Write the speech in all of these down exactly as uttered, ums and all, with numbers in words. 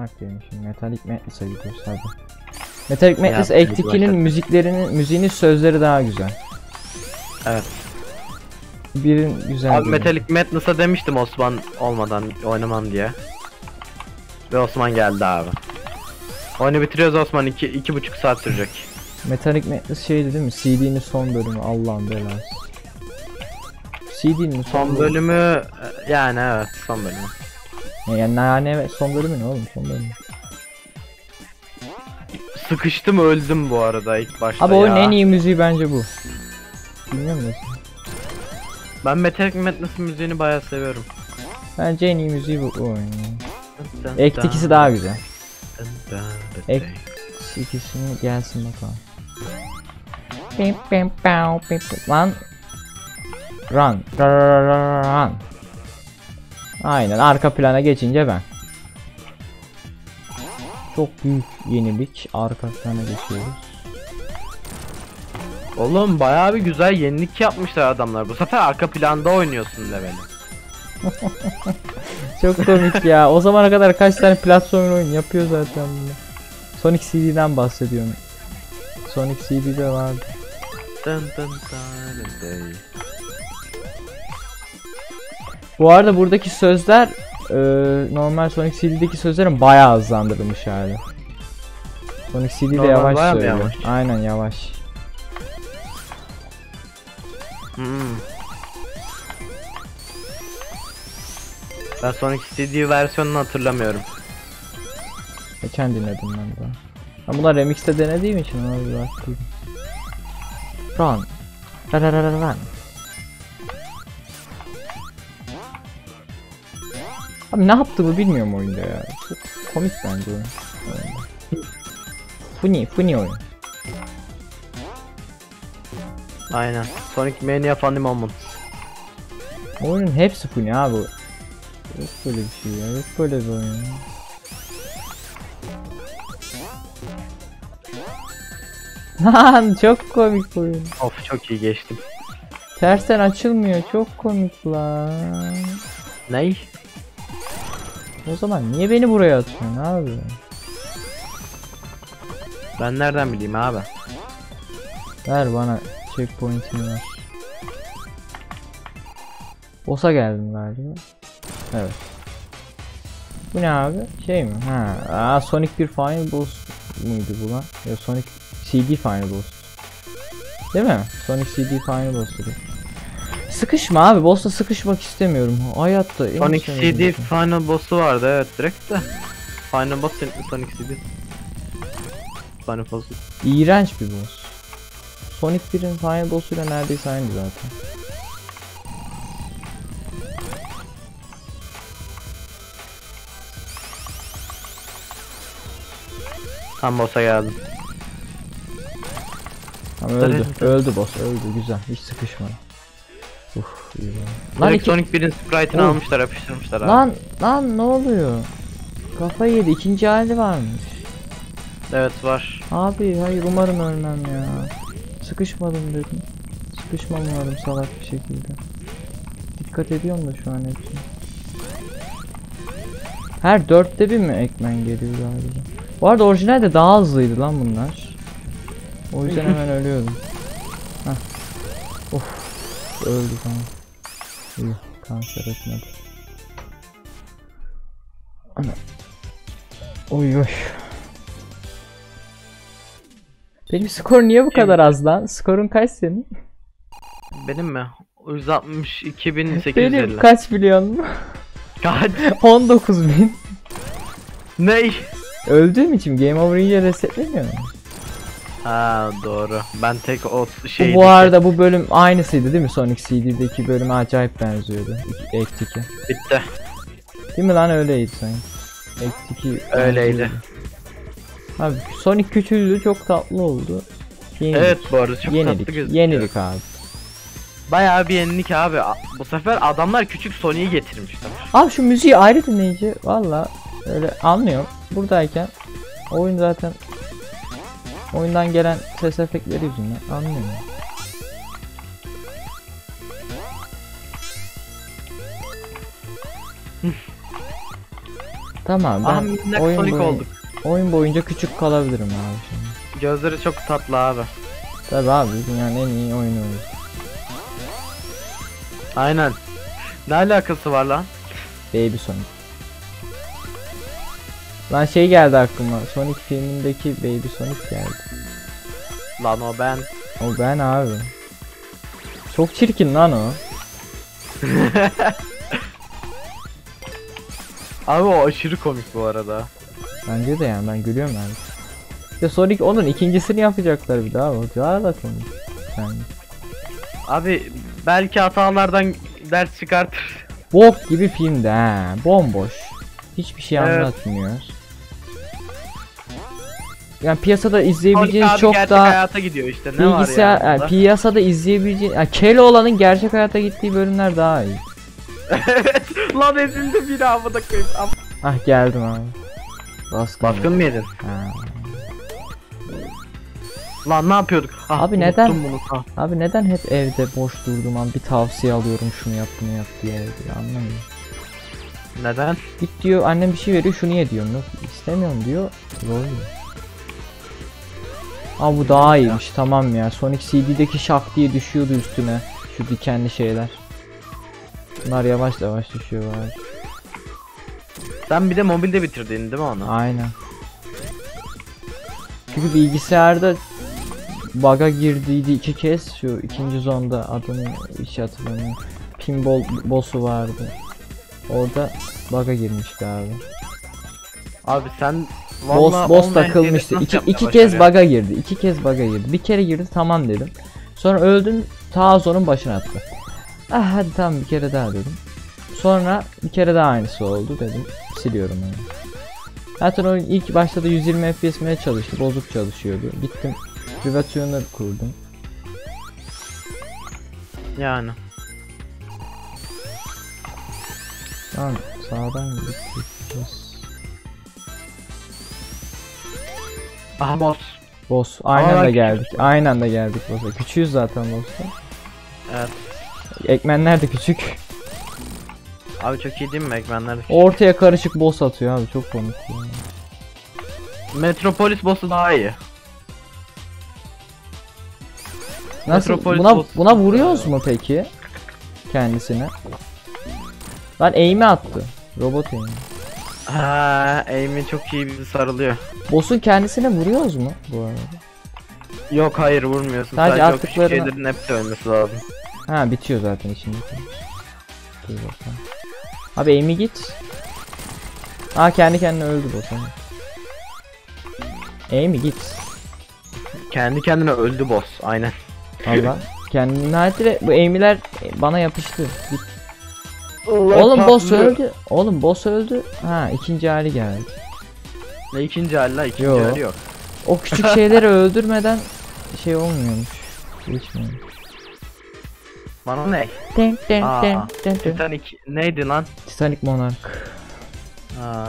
Mark demişim. Metallic Madness'a gidiyoruz hadi. Metallic Madness Act iki'nin müziklerinin, müziğinin sözleri daha güzel. Evet. Birin güzel. Abi Metallic Madness'a demiştim Osman olmadan oynamam diye. Ve Osman geldi abi. Oyunu bitiriyoruz Osman, iki, iki buçuk saat sürecek. Metallic Madness şeydi değil mi? C D'nin son bölümü, Allah'ın belası. C D'nin son, son bölümü, bölümü yani evet son bölümü. Yani yani evet son bölümü ne oğlum, son bölümü. Sıkıştım öldüm bu arada ilk başta. Abi ya. oyunun en iyi müziği bence bu. Bilmiyorum nasıl. Ben Metallic Madness'ın müziğini bayağı seviyorum. Bence en iyi müziği bu oyunun. Act ikisi daha güzel. Act ikisini gelsin bakalım. Lan Run Run. Aynen, arka plana geçince ben. Çok büyük yenilik, arka plana geçiyoruz. Oğlum bayağı bir güzel yenilik yapmışlar adamlar. Bu sefer arka planda oynuyorsun de beni. Çok komik ya. O zamana kadar kaç tane platform oyun yapıyor zaten bunu. Sonic C D'den bahsediyorum. Sonic C D'de vardı. Dın dın dın. Bu arada buradaki sözler e, normal Sonic C D'deki sözlerin bayağı hızlandırılmış hali. Sonic C D'de yavaş söylüyor. Yavaş. Aynen yavaş. Hmm. Ben Sonic C D versiyonunu hatırlamıyorum. Geçen dinledim ben de. Ben bunlar remix'te denediğim için ona bir baktım. Run. Run run run run. Abi ne yaptığımı bilmiyorum oyunda ya. Çok komik bence oyun. Funny, funny oyun. Aynen. Sonic Mania Funny Moment. Oyunun hepsi funny abi. Yok böyle bir şey ya. Yok böyle bir oyun. Lan çok komik oyun. Of çok iyi geçtim. Tersten açılmıyor. Çok komik lan. Ney? O zaman niye beni buraya atıyorsun abi? Ben nereden bileyim abi? Ver bana checkpoint'ini ver. Boss'a geldim galiba. Evet. Bu ne abi? Şey mi? Ha, aa, Sonic bir Final Boss muydu bu lan? Ya Sonic C D Final Boss. Değil mi? Sonic C D Final Boss'tu. Sıkışma abi, boss'la sıkışmak istemiyorum. Hayatta Sonic C D Final Boss'u vardı evet direkt de. Final Boss Sonic C D. Final Boss'u. İğrenç bir boss. Sonic birin Final Boss'uyla neredeyse aynı zaten. Tam boss'a geldim. Tamam öldü. Öldü boss, öldü, güzel. Hiç sıkışmadı. Uf, iyi lan. Lan iki... Sonic birin sprite'ını oh. almışlar, yapıştırmışlar abi. Lan lan ne oluyor? Kafayı yedi, ikinci hali varmış. Evet var. Abi hayır, umarım ölmem ya. Sıkışmadım dedim. Sıkışmam umarım salak bir şekilde. Dikkat ediyorum da şu an hepsine. Her dörtte bir mi ekmen geliyor galiba? Bu arada orijinalde daha hızlıydı lan bunlar. O yüzden hemen ölüyordum. Heh. Of, öldü tamam. İyi, kanser etmedi. Ana. Oy oy. Benim skor niye bu kadar az lan? Skorun kaç senin? Benim mi? yüz altmış iki bin sekiz yüz elli. Benim kaç biliyor musun? Kaç? on dokuz bin. Ney? Öldüğüm için game over ince resetleniyor mu? Ha doğru. Ben tek o şeydi. Bu, bu arada bu bölüm aynısıydı değil mi? Sonic C D'deki bölüme acayip benziyordu. Act iki. Bitti. Değil mi lan, öyleydi sanki. Act iki öyleydi. Abi Sonic küçüldü, çok tatlı oldu. Yenilik. Evet bu arada çok yenilik. tatlı gözüküyor. Yenilik abi. Bayağı bir yenilik abi. Bu sefer adamlar küçük Sonic'i getirmişler. Abi şu müziği ayrı dinleyici valla öyle anlıyorum. Buradayken oyun zaten oyundan gelen ses efektleri yüzünden anlıyorum. Tamam Aha ben minnak oyun, Sonic boyu- olduk. oyun boyunca küçük kalabilirim abi şimdi. Gözleri çok tatlı abi. Tabi abi dünyanın en iyi oyunu oynuyor. Aynen. Ne alakası var lan? Baby Sonic. Lan şey geldi aklıma. Sonic filmindeki Baby Sonic geldi. Lan o ben. O ben abi. Çok çirkin lan o. Abi o aşırı komik bu arada. Bence de yani ben gülüyorum yani. İşte Sonic onun ikincisini yapacaklar bir daha. O daha da komik. Yani. Abi belki hatalardan ders çıkartır. Bok gibi filmde ha. Bomboş. Hiçbir şey Evet. anlatmıyor. Yani piyasada Sonic izleyebileceğiniz abi çok gerçek daha hayata gidiyor işte. Ne var bilgisayar yani? yani bunda? piyasada izleyebileceğiniz yani Keloğlan'ın gerçek hayata gittiği bölümler daha iyi. Evet. Lan ezildi bir daha da koyayım. Ah geldim abi. Baskın. Baskın mı yedin? Ha. Lan ne yapıyorduk? Ah, Abi unuttum neden? Bunu. Ah. Abi neden hep evde boş durduğum an bir tavsiye alıyorum şunu yap bunu yap diye evde anlamıyorum. Neden? Git diyor annem bir şey veriyor şunu ye diyorum. Yok istemiyorum diyor. Rol diyor. Aa bu daha iyiymiş tamam ya. Sonic C D'deki şak diye düşüyordu üstüne. Şu dikenli şeyler. Bunlar yavaş yavaş düşüyor abi. Sen bir de mobilde bitirdin değil mi onu? Aynen. Çünkü bilgisayarda bug'a girdiydi iki kez. Şu ikinci zonda adını hiç hatırlamıyorum. Pinball boss'u vardı. Orada bug'a girmişti abi. Abi sen Boss vallahi boss olmayan takılmıştı. şeyleri İki, nasıl iki yapmaya kez başarıyor? bug'a girdi. İki kez bug'a girdi. Bir kere girdi tamam dedim. Sonra öldüm ta zonun başına attı. Ah hadi tamam bir kere daha dedim. Sonra bir kere daha aynısı oldu dedim. Siliyorum onu. Zaten oyun ilk başta da yüz yirmi F P S'meye çalıştı. Bozuk çalışıyordu. Gittim Private'ını kurdum. Yani. Tamam sağdan gideceğiz. Aha boss. Boss aynı Aa, anda küçük. geldik. Aynı anda geldik boss'a. Küçüğüz zaten boss'ta. Evet. Ekmenler de küçük. Abi çok iyi değil mi Ekmenler? Ortaya karışık boss atıyor abi çok komik ya. Metropolis boss'u daha iyi. Nasıl Metropolis buna boss- buna vuruyoruz mu peki kendisine? Lan aim'i attı. Robot aim'i. Ha, aim'i çok iyi bizi sarılıyor. Boss'un kendisine vuruyoruz mu bu arada? Yok hayır vurmuyorsun. Sadece Sadece, o küçük attıklarına- şeylerin hepsi ölmesi lazım. Ha bitiyor zaten içindeki. Dur bakalım. Abi aim'i git. Aa kendi kendine öldü boss. ama. Aim'i git. Kendi kendine öldü boss aynen. Valla. Kendine nihayetinde bu aim'iler bana yapıştı. Git. Oğlum boss öldü. Oğlum boss öldü. Ha ikinci hali geldi. Ne ikinci hali la ikinci Yo. hali yok. O küçük şeyleri öldürmeden şey olmuyormuş. Geçmiyor. Bana ne? Ten ten Aa, ten ten ten. Titanic neydi lan? Titanic Monarch. Aa.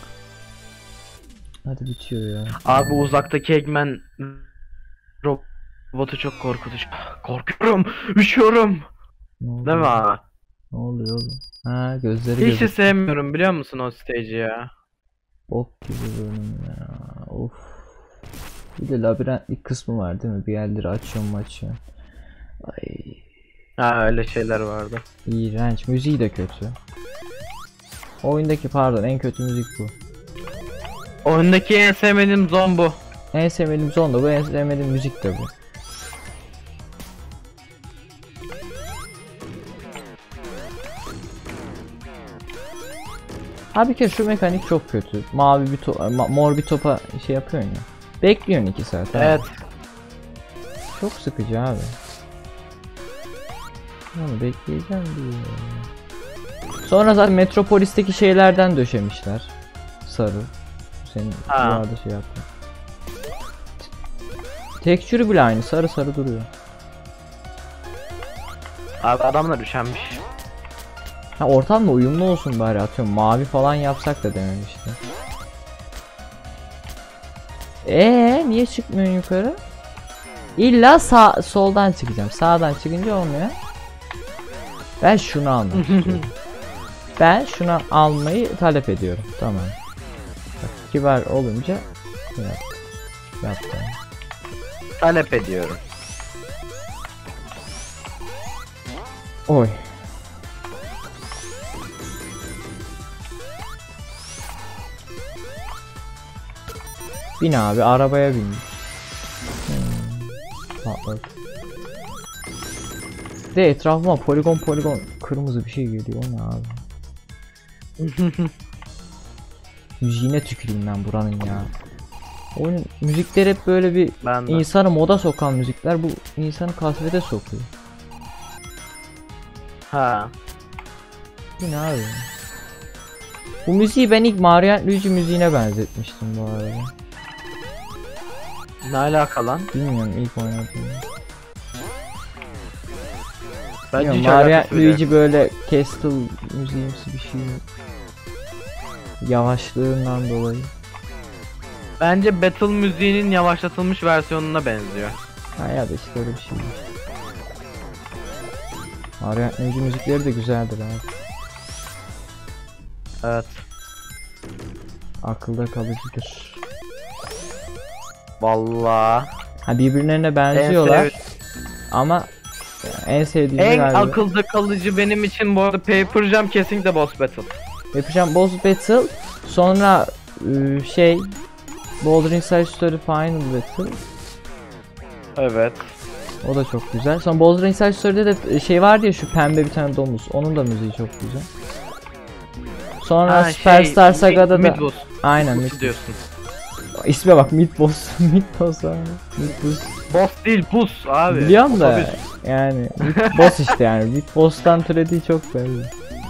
Hadi bitiyor ya. Abi uzaktaki Eggman robotu çok korkutucu. Korkuyorum, üşüyorum. Ne oldu? Değil mi abi? Ne oluyor oğlum? Ha gözleri Hiç de gözü. sevmiyorum biliyor musun o stage'i ya? Bok gibi bölüm ya. Of. Bir de labirentlik kısmı var değil mi? Bir yerleri açıyorum açıyorum. Ay. Ha öyle şeyler vardı. İğrenç. Müziği de kötü. Oyundaki pardon en kötü müzik bu. Oyundaki en sevmediğim zon bu. En sevmediğim son da bu, en sevmediğim müzik de bu. Ha bir kere şu mekanik çok kötü. Mavi bir to ma mor bir topa şey yapıyorsun ya. Bekliyorsun iki saat. abi. Evet. Çok sıkıcı abi. Onu bekleyeceğim diye. Sonra zaten Metropolis'teki şeylerden döşemişler. Sarı. Senin Ha. duvarda şey yaptın. Tekstürü bile aynı sarı sarı duruyor. Abi adamlar üşenmiş. Ha ortamla uyumlu olsun bari atıyorum mavi falan yapsak da dememişti. Ee niye çıkmıyorsun yukarı? İlla sağ soldan çıkacağım. Sağdan çıkınca olmuyor. Ben şunu almak istiyorum. Ben şunu almayı talep ediyorum. Tamam. Bak, kibar olunca yap. Yaptım. Talep ediyorum. Oy. Bin abi, arabaya bin. Hmm. Patladı. De etrafıma poligon poligon kırmızı bir şey geliyor, o ne abi? Müziğine tüküreyim ben buranın ya. Oyun müzikler hep böyle bir Ben de. insanı moda sokan müzikler, bu insanı kasvete sokuyor. Ha. Bu ne abi? Bu müziği ben ilk Mario Luigi müziğine benzetmiştim bu arada. Ne alaka lan? Bilmiyorum ilk oynadığımda. Bence Bilmiyorum, hiç Mario alakası bile yok. Luigi böyle Castle müziğimsi bir şey. Yavaşlığından dolayı. Bence Battle müziğinin yavaşlatılmış versiyonuna benziyor. Ha ya da işte öyle bir şey. Mario Luigi müzikleri de güzeldir abi. Evet. Akılda kalıcıdır. Vallahi. Ha birbirlerine En, benziyorlar sev- ama en sevdiğim en galiba. akılda kalıcı benim için bu arada Paper Jam kesinlikle Boss Battle. Yapacağım Boss Battle, sonra ıı, şey Boulder Inside Story Final Battle. Evet. O da çok güzel. Sonra Boulder Inside Story'de de şey vardı ya, şu pembe bir tane domuz. Onun da müziği çok güzel. Sonra Ha, Superstar şey, Saga'da mid, da mid boss aynen mid. diyorsun. İsme bak, Mid Boss. Mid Boss abi. Mid Boss. Boss değil bus abi. Biliyorum da Otobüs. yani Mid Boss işte yani. Mid Boss'tan türediği çok belli.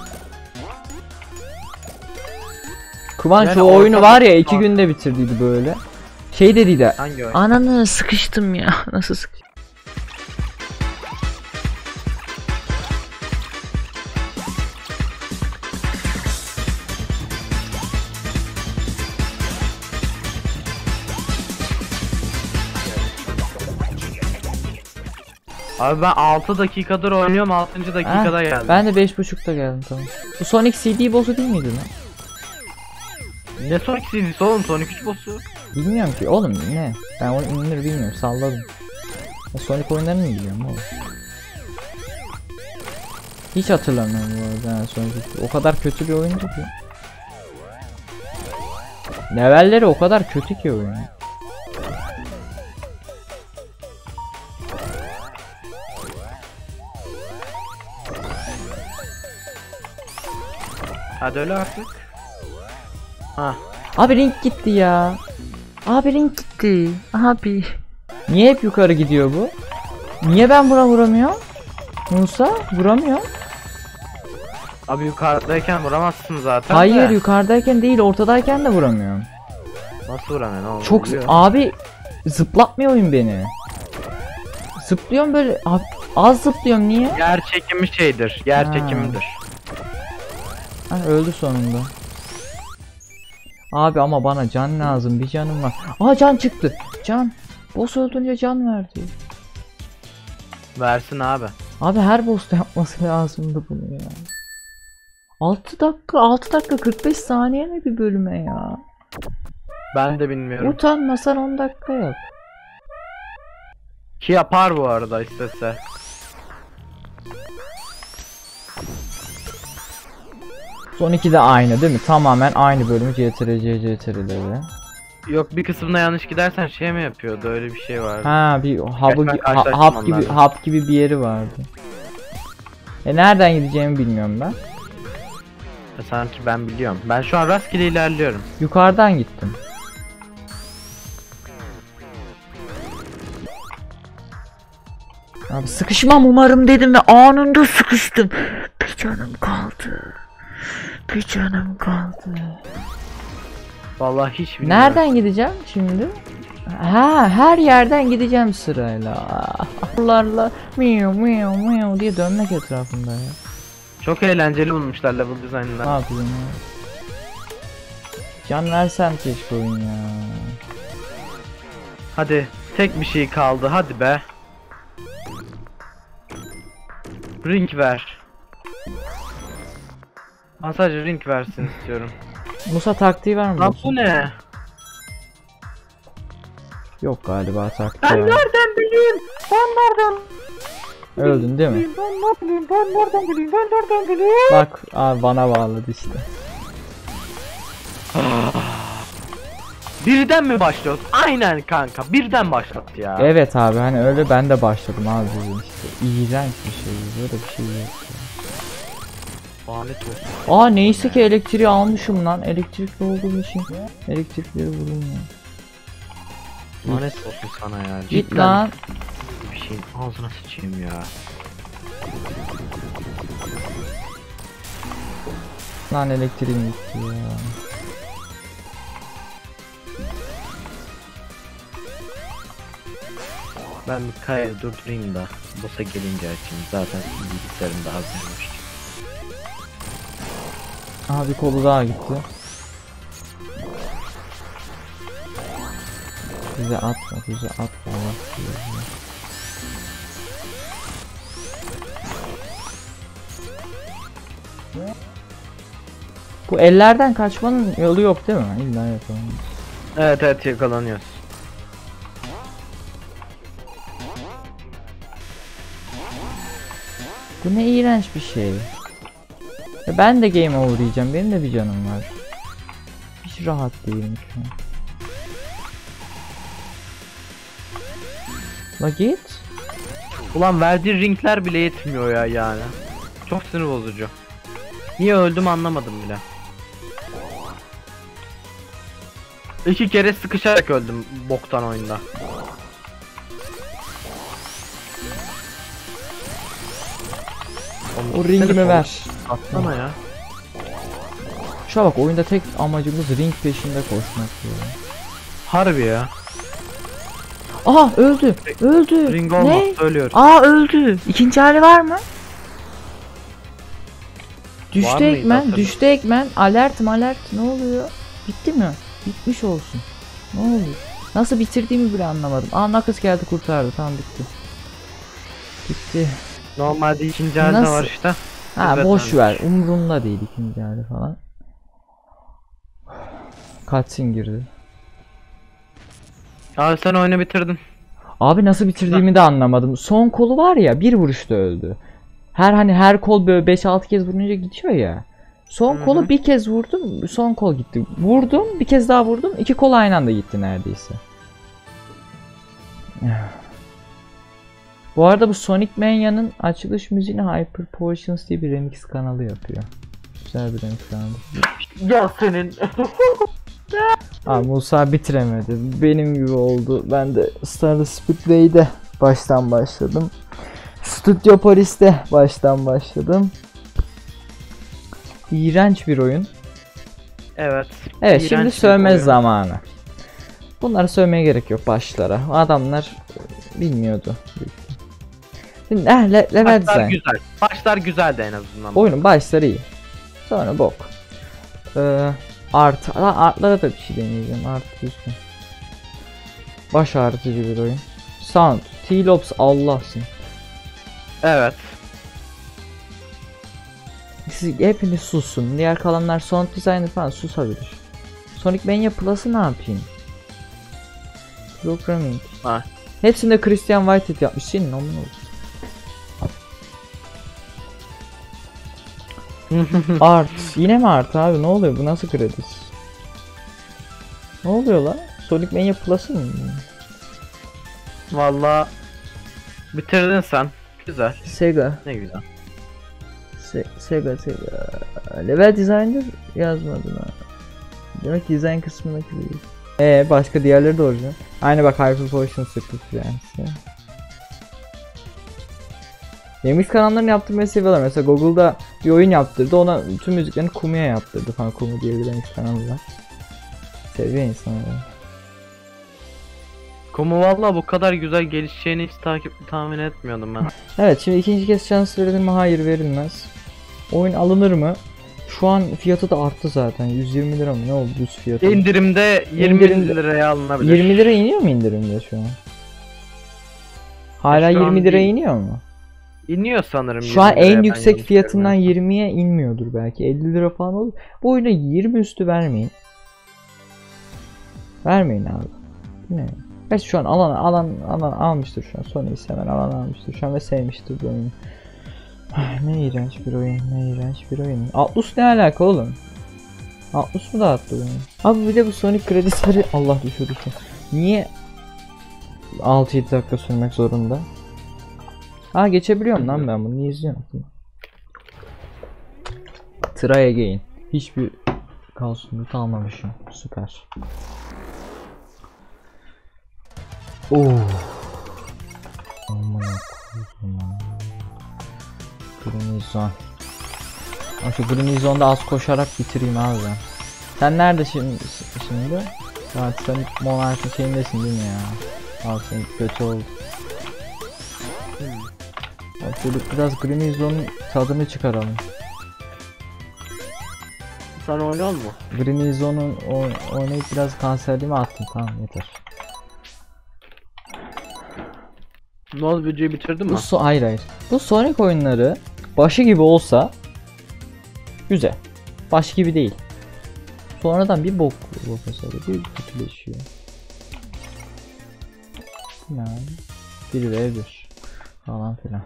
Kıvanç Yani o oyunu ortada- var ya iki günde bitirdiydi böyle. Şey dediydi. Hangi oyun? Ananı sıkıştım ya. Nasıl sıkıştım? Abi ben altı dakikadır oynuyorum, altıncı dakikada Ha, geldim. ben de beş buçukta geldim, tamam. Bu Sonic C D boss'u değil miydi lan? Ne Sonic serisi oğlum, Sonic üç boss'u. Bilmiyorum ki oğlum, ne? Ben onu indir bilmiyorum, salladım. Ya Sonic oyunlarını mı biliyorum oğlum? Hiç hatırlamıyorum bu arada yani Sonic. O kadar kötü bir oyundu ki. Levelleri o kadar kötü ki oyun. Hadi öyle artık. Ha. Abi ring gitti ya. Abi ring gitti. Abi. Niye hep yukarı gidiyor bu? Niye ben buna vuramıyorum? Musa vuramıyor. Abi yukarıdayken vuramazsın zaten. Hayır de. yukarıdayken değil, ortadayken de vuramıyorum. Nasıl vuramıyorsun oğlum? Çok Vuruyor. abi zıplatmıyor oyun beni. Zıplıyorum böyle abi, az zıplıyorum, niye? Yer çekimi şeydir. Yer Ha. çekimidir. Ha, öldü sonunda. Abi ama bana can lazım, bir canım var. Aa can çıktı. Can. Boss öldürünce can verdi. Versin abi. Abi her boss'ta yapması lazımdı bunu ya. altı dakika altı dakika kırk beş saniye mi bir bölüme ya? Ben de bilmiyorum. Utanmasan on dakika yap. Ki yapar bu arada istese. Son iki de aynı değil mi? Tamamen aynı bölümü C T R C C T R L'de. Yok, bir kısmına yanlış gidersen şey mi yapıyordu, öyle bir şey vardı. Ha bir hub'ı Gerçi ben gi- ha- karşılaştım hub gibi onlarla. hub gibi bir yeri vardı. E nereden gideceğimi bilmiyorum ben. E, Sanki ben biliyorum. Ben şu an rastgele ilerliyorum. Yukarıdan gittim. Abi sıkışmam umarım dedim ve anında sıkıştım. Bir canım kaldı. Bir canım kaldı. Vallahi hiç bilmiyorum. Nereden gideceğim şimdi? Ha, her yerden gideceğim sırayla. Bunlarla miyav miyav miyav diye dönmek etrafında ya. Çok eğlenceli bulmuşlar level Ne design'ını. yapayım ya? Can versem keşke oyun ya. Hadi tek bir şey kaldı, hadi be. Ring ver. Ben sadece ring versin istiyorum. Musa taktiği var mı? Lan dostum? bu ne? Yok galiba taktiği Ben var. nereden bileyim? Ben nereden? Öldün değil mi? Ben ne bileyim? Ben nereden bileyim? Ben nereden bileyim? Bak abi bana bağladı işte. Birden mi başlıyoruz? Aynen kanka. Birden başlattı ya. Evet abi hani öyle ben de başladım abi bizim işte. İğrenç bir şey, böyle bir şey yok. Lanet olsun. Aa neyse ki elektriği almışım lan. Elektrikli olduğum için elektrikleri vurulmuyor. Lanet olsun sana ya. Git Cidden lan. bir şeyin ağzına sıçayım ya. Lan elektriğim gitti ya. Ben bir kayayı durdurayım da boss'a gelince açayım. Zaten bilgisayarım da hazırmış. Aha bir kolu daha gitti. Bize atma, bize atma. Allah bize. Bu ellerden kaçmanın yolu yok değil mi? İlla yapalım. Evet evet yakalanıyoruz. Bu ne iğrenç bir şey. Ya ben de game over diyeceğim. Benim de bir canım var. Hiç rahat değilim şu an. La git. Ulan verdiği ringler bile yetmiyor ya yani. Çok sinir bozucu. Niye öldüm anlamadım bile. İki kere sıkışarak öldüm boktan oyunda. O ringimi ver. Atsana ya. Şuna bak, oyunda tek amacımız ring peşinde koşmak ya. Harbi ya. Aha öldü. Öldü. Ring Ne? olmaz söylüyorum. Aa öldü. İkinci hali var mı? Düştü Var mıydı ekmen, hatırlamıyorum. düştü ekmen. Alert alert. Ne oluyor? Bitti mi? Bitmiş olsun. Ne oluyor? Nasıl bitirdiğimi bile anlamadım. Aa Knuckles geldi kurtardı. Tamam bitti. Bitti. Normalde ikinci halde Nasıl? var işte. Ha Evet, boş ben- ver. Umurumda değil ikinci hali falan. Cutscene girdi. Abi sen oyunu bitirdin. Abi nasıl bitirdiğimi de anlamadım. Son kolu var ya, bir vuruşta öldü. Her hani her kol böyle beş altı kez vurunca gidiyor ya. Son Hı hı. kolu bir kez vurdum, son kol gitti. Vurdum, bir kez daha vurdum, iki kol aynı anda gitti neredeyse. Bu arada bu Sonic Mania'nın açılış müziğini Hyper Potions diye bir remix kanalı yapıyor. Güzel bir remix kanalı. Ya senin. Abi Musa bitiremedi. Benim gibi oldu. Ben de Stardust Speedway'de baştan başladım. Studio Polis'te baştan başladım. İğrenç bir oyun. Evet. Evet İğrenç şimdi bir sövme oyun. zamanı. Bunları sövmeye gerek yok başlara. Adamlar bilmiyordu. Şimdi eh, le level Başlar design. güzel. Başlar güzeldi en azından. Oyunun başları iyi. Sonra bok. Ee, art. Aa, artlara da bir şey deneyeceğim. Art düzgün. Baş ağrıtıcı bir oyun. Sound. T-Lobs Allah'sın. Evet. Siz hepiniz susun. Diğer kalanlar sound designer falan susabilir. Sonic Mania Plus'ı ne yapayım? Programming. Ha. Hepsinde Christian Whitehead yapmış. Senin onun olsun. Art. Yine mi art abi? Ne oluyor? Bu nasıl kredi? Ne oluyor lan? Sonic Mania Plus'ı mı? Vallahi bitirdin sen. Güzel. Sega. Ne güzel. Se Sega Sega. Level designer yazmadın ha. Demek design kısmındaki değil. Ee başka diğerleri de orijinal. Aynı bak Hyper Potions yapıyor yani. Remix kanallarını yaptırmayı seviyorlar. Mesela Google'da bir oyun yaptırdı. Ona tüm müziklerini Kumu'ya yaptırdı falan. Kumu diye bir remix kanalı var. Seviyor insanlar. Kumu valla bu kadar güzel gelişeceğini hiç takip tahmin etmiyordum ben. Evet şimdi ikinci kez şans verilir mi? Hayır verilmez. Oyun alınır mı? Şu an fiyatı da arttı zaten. yüz yirmi lira mı? Ne oldu düz fiyatı? İndirimde yirmi İndirimde- liraya alınabilir. yirmi lira iniyor mu indirimde şu an? Hala Şu an yirmi lira değil. iniyor mu? İniyor sanırım. Şu an yirmi liraya, en ben yüksek yanlış fiyatından görmüyorsam. yirmiye inmiyordur belki. elli lira falan olur. Bu oyuna yirmi üstü vermeyin. Vermeyin abi. Bu ne? Gerçi şu an alan alan alan almıştır şu an. Sony'yi seven alan almıştır şu an ve sevmiştir bu oyunu. Ay, ne iğrenç bir oyun, ne iğrenç bir oyun. Atlus ne alaka oğlum? Atlus mu dağıttı bunu? Abi bir de bu Sonic kredileri Allah düşürdü. Niye altı yedi dakika sürmek zorunda? Ha geçebiliyorum lan ben bunu, niye izliyorum? Try again. Hiçbir kalsiyumluk almamışım. Süper. Oo. Aman Allah'ım. Green Zone. Ama şu Green Zone'da az koşarak bitireyim abi ben. Sen nerede şimdi? Şimdi? Ya sen Monarch'ın şeyindesin değil mi ya? Al sen kötü oldu. Bak şöyle biraz Green Zone'un tadını çıkaralım. Sen oynuyor mu? Green Zone'un oynayıp biraz kanserliğimi attım, tamam yeter. Ne oldu, videoyu bitirdin mi? Bu so hayır hayır. Bu Sonic oyunları başı gibi olsa güzel. Baş gibi değil. Sonradan bir bok profesörü bir kötüleşiyor. Yani bir ve bir falan filan.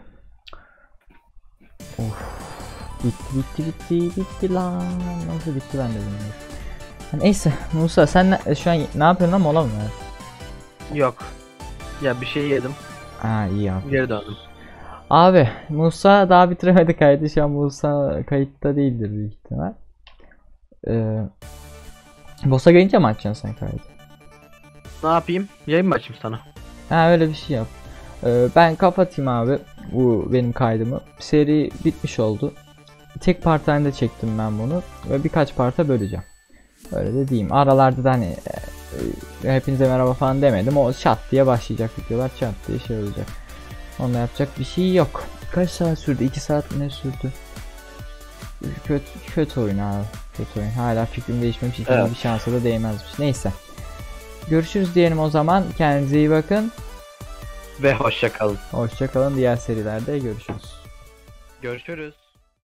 Of. Bitti bitti bitti bitti lan. Nasıl bitti ben de bilmiyorum. Neyse Musa sen ne, şu an ne yapıyorsun lan, mola mı ver? Yok. Ya bir şey yedim. Ha iyi yaptın. Geri döndüm. Abi Musa daha bitiremedi kaydı, şu an Musa kayıtta değildir büyük ihtimal. Ee, Boss'a gelince mi açacaksın sen kaydı? Ne yapayım? Yayın mı açayım sana? Ha öyle bir şey yap. Ee, ben kapatayım abi bu benim kaydımı. Seri bitmiş oldu. Tek part halinde çektim ben bunu ve birkaç parta böleceğim. Öyle de diyeyim. Aralarda da hani e, hepinize merhaba falan demedim. O çat diye başlayacak videolar, çat diye şey olacak. Onda yapacak bir şey yok. Kaç saat sürdü? iki saat mi ne sürdü? Kötü, kötü oyun abi. Kötü oyun. Hala fikrim değişmemiş. İkinci Evet. bir şansa da değmezmiş. Neyse. Görüşürüz diyelim o zaman. Kendinize iyi bakın. Ve hoşça kalın. Hoşça kalın. Diğer serilerde görüşürüz. Görüşürüz.